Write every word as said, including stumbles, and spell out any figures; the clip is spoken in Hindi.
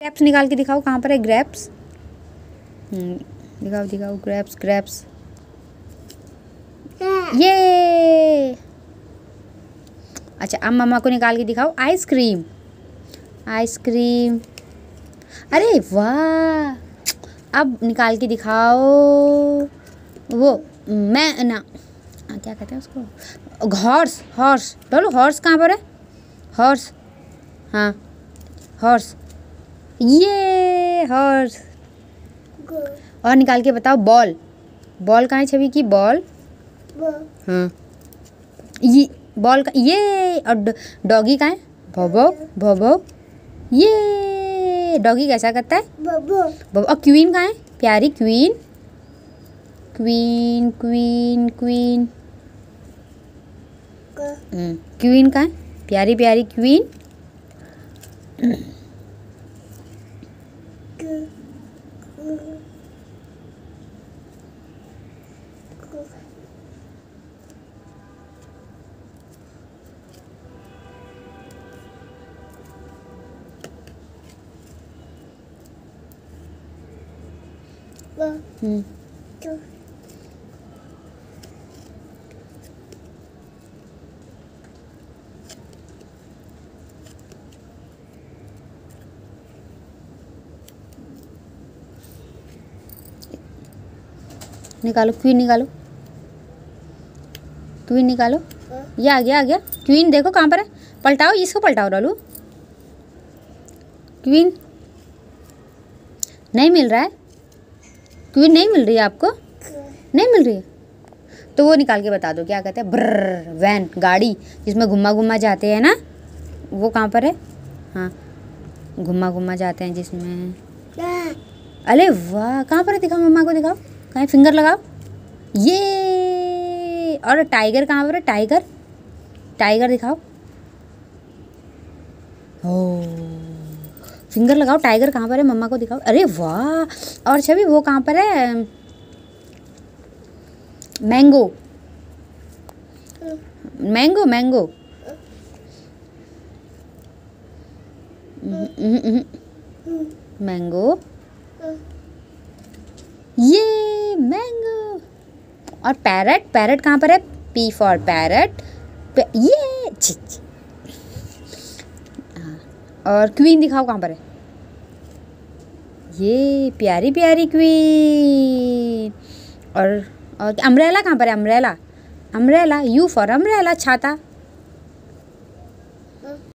ग्रेप्स निकाल के दिखाओ, कहाँ पर है ग्रेप्स? दिखाओ दिखाओ, ग्रेप्स ग्रेप्स, ये। अच्छा अब मम्मा को निकाल के दिखाओ आइसक्रीम, आइसक्रीम, अरे वाह। अब निकाल के दिखाओ वो, मैं ना क्या कहते हैं उसको, हॉर्स, हॉर्स बोलो, हॉर्स कहाँ पर है? हॉर्स, हाँ हॉर्स, ये हॉर्स। और निकाल के बताओ बॉल, बॉल कहाँ है छवि की? बॉल, हाँ ये बॉल का, ये। और डॉगी कहाँ है? भोबो, भोबो, ये डॉगी कैसा करता है? भोबो। और क्वीन कहाँ है? प्यारी queen, queen queen queen, queen कहाँ है? प्यारी प्यारी क्वीन। हम्म निकालो क्वीन, निकालो क्वीन, निकालो। ये आ गया, आ गया क्वीन। देखो कहाँ पर है? पलटाओ, इसको पलटाओ डालू। क्वीन नहीं मिल रहा है, क्वीन नहीं मिल रही है आपको? नहीं मिल रही है तो वो निकाल के बता दो, क्या कहते हैं? ब्रर, वैन, गाड़ी जिसमें घुमा घुमा जाते हैं ना, वो कहाँ पर है? हाँ घुमा घुमा जाते हैं जिसमें। अरे वाह, कहाँ पर है? दिखाओ मम्मा को, दिखाओ कहाँ, फिंगर लगाओ, ये। और टाइगर कहाँ पर है? टाइगर, टाइगर दिखाओ, ओ फिंगर लगाओ, टाइगर कहाँ पर है? मम्मा को दिखाओ, अरे वाह। और छवि वो कहाँ पर है? मैंगो, मैंगो, मैंगो, मैंगो, ये मैंगो। और पैरट, पैरट कहाँ पर है? पी फॉर पैरट, ये। ची, ची। और क्वीन दिखाओ कहाँ पर है? ये प्यारी प्यारी क्वीन। और और अम्ब्रेला कहाँ पर है? Umbrella, umbrella, U for umbrella, छाता।